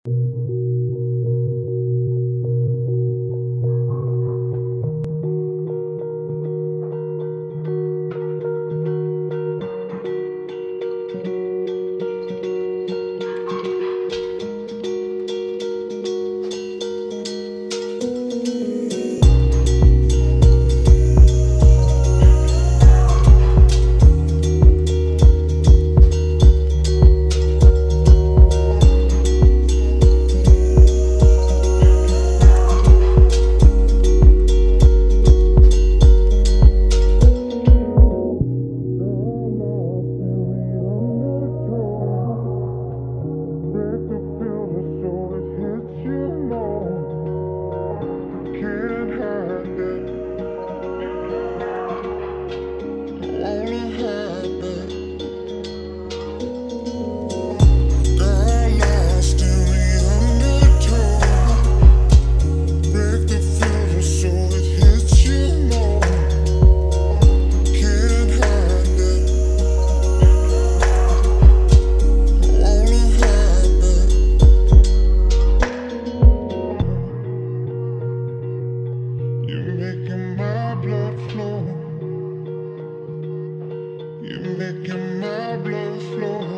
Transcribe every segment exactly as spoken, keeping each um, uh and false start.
You're making my blood flow.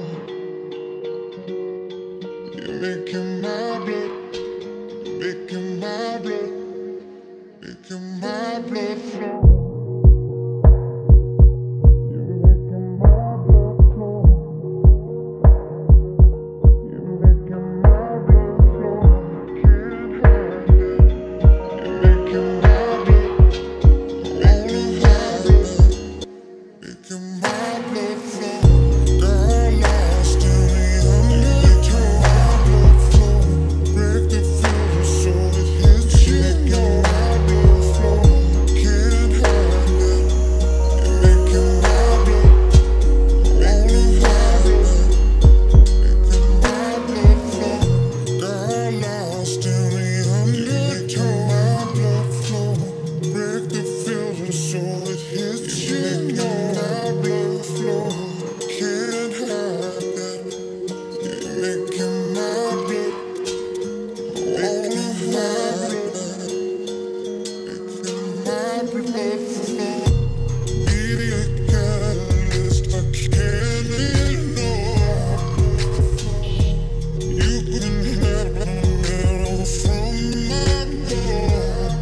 You're making my blood, making my blood, making my blood flow. You're making my blood flow. You're making my blood flow. Can't hide it. You're making my blood, making my blood, making my blood flow. Got lost in the undertow. My blood flow. Break the filter so it hits you. Making my blood flow. Can't hide it. You're making my blood, making my blood, making my blood flow. Got lost in the undertow. My blood flow. Break the filter so it hits you. Making my blood flow. Can't hide that. You're making my blood, making my blood, making my blood flow. Be a catalyst, I can't ignore. You can have a metal from my blood.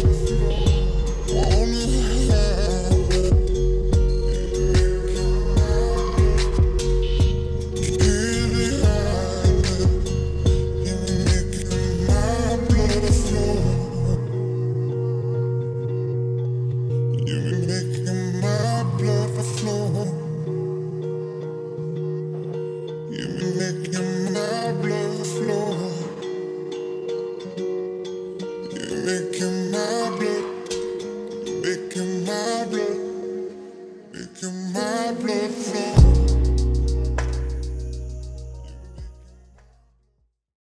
Wanna have it. You're making my blood flow. You're making my blood flow. You're making my blood, making my blood, making my blood.